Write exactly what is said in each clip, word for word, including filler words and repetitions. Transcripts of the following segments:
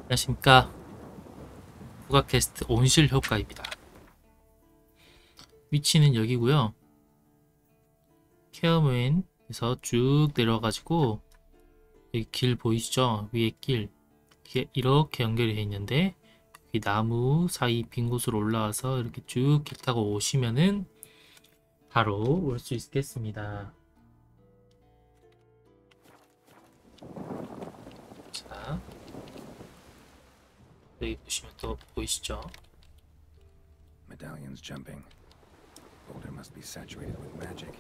안녕하십니까. 부가 퀘스트 온실 효과입니다. 위치는 여기고요. 케어맨에서 쭉 내려가지고 여기 길 보이시죠? 위에 길 이게 이렇게 연결이 돼 있는데 여기 나무 사이 빈 곳으로 올라와서 이렇게 쭉 길 타고 오시면은 바로 올 수 있겠습니다. 자, 여기 보시면 또 보이시죠? Medallions jumping. Boulder must be saturated with magic.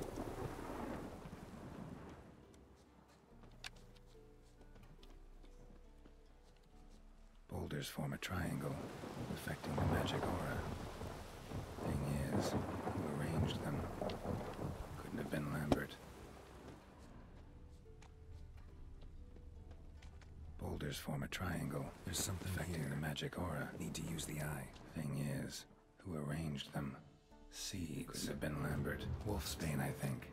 Boulders form a triangle, affecting the magic aura. Thing is, who arranged them? Couldn't have been Lambert. Boulders form a triangle. There's something affecting here. The magic aura. Need to use the eye. Thing is, who arranged them? Seeds. Couldn't have been Lambert. Wolfsbane, I think.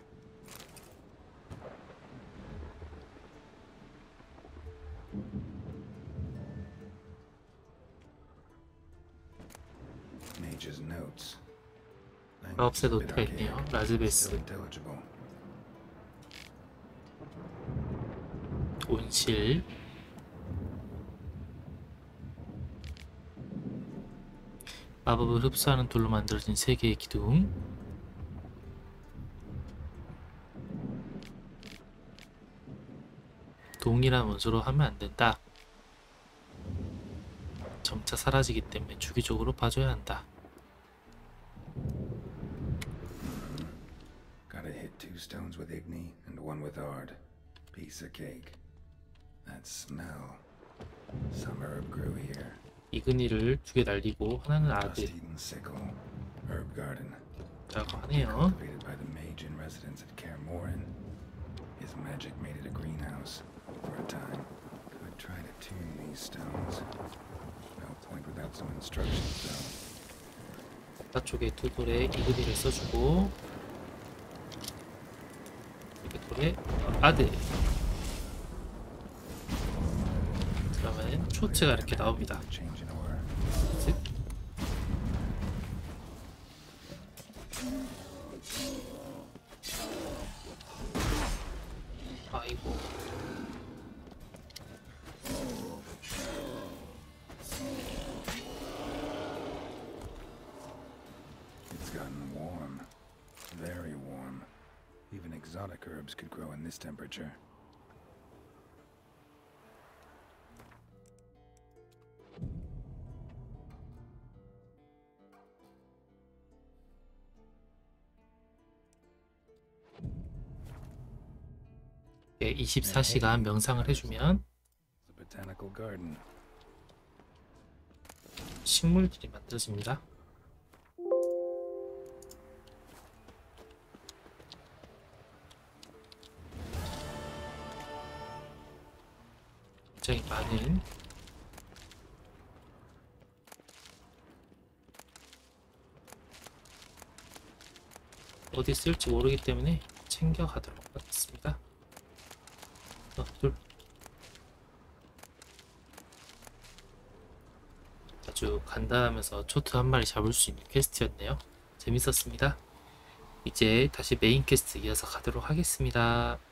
Mage's notes. 마법새 노트가 있네요. 라즈베스, Intelligible. 온실, 마법을 흡수하는 돌로 만들어진 세 개의 기둥, 동일한 원소로 하면 안 된다. 점차 사라지기 때문에 주기적으로 봐줘야 한다. Gotta hit two stones with Igni and one with Ard. Piece of cake. That smell. Some herb grew here. 이근이를 두 개 날리고 하나는 아드 Dust-eaten sickle. Herb garden. 라고 하네요. Cultivated by the mage in residence at Kaer Morhen. His magic made it a greenhouse for a time. Could try to tune these stones. No point without some instructions though. 바깥쪽에 두 돌에 이근이를 써주고 이렇게 돌에 아드. 그러면 초체가 이렇게 나옵니다. Change in aura. 즉, 아이고, It's gotten warm. Very warm. Even exotic herbs could grow in this temperature. 예, 이십사 시간 명상을 해주면 The botanical garden. 식물들이 만들어집니다. 굉장히 많은 어디 쓸지 모르기 때문에 챙겨가도록 하겠습니다. 어, 둘. 아주 간단하면서 초트 한 마리 잡을 수 있는 퀘스트였네요. 재밌었습니다. 이제 다시 메인 퀘스트 이어서 가도록 하겠습니다.